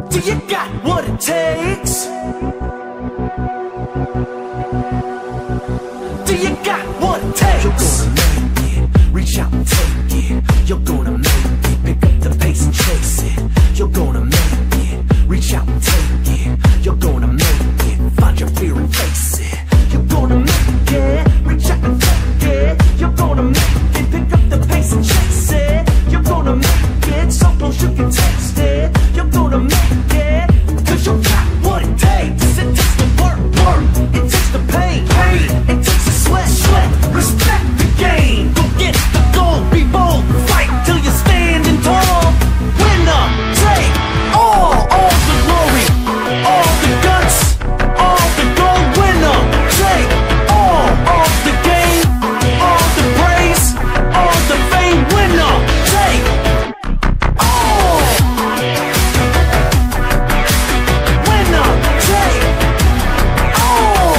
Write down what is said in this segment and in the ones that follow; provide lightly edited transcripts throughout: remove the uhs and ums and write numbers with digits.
Do you got what it takes? Do you got what it takes? You're gonna make it, reach out and take it. You're gonna make it, pick up the pace and chase it. You're gonna make it, reach out and take it. You're gonna make it, find your fear and face it. You're gonna make it, reach out and take it. You're gonna make it, pick up the pace and chase it. You're gonna make it, so close you can taste it. You're gonna make it, cause you got what it takes. It takes the work, it takes the pain, it takes the sweat, respect the game. Go get the gold, be bold, fight till you're standing tall. Winner, take all the glory, all the guts, all the gold. Winner, take all of the game, all the praise, all the fame. Winner, take all. Winner, take all.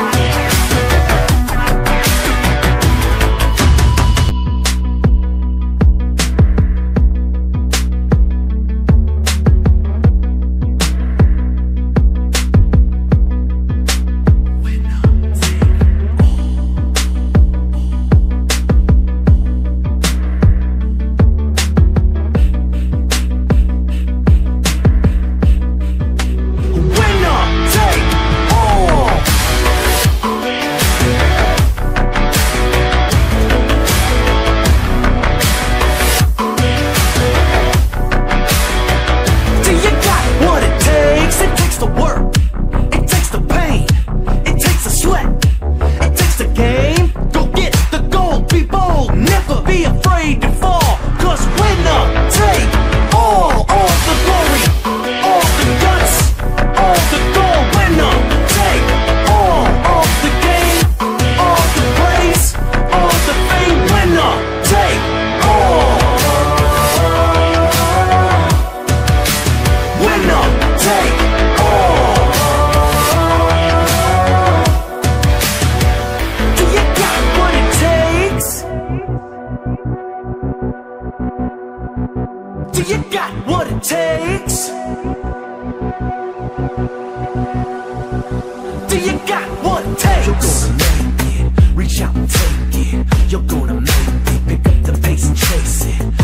Do you got what it takes? Do you got what it takes? You're gonna make it, reach out and take it. You're gonna make it, pick up the pace and chase it.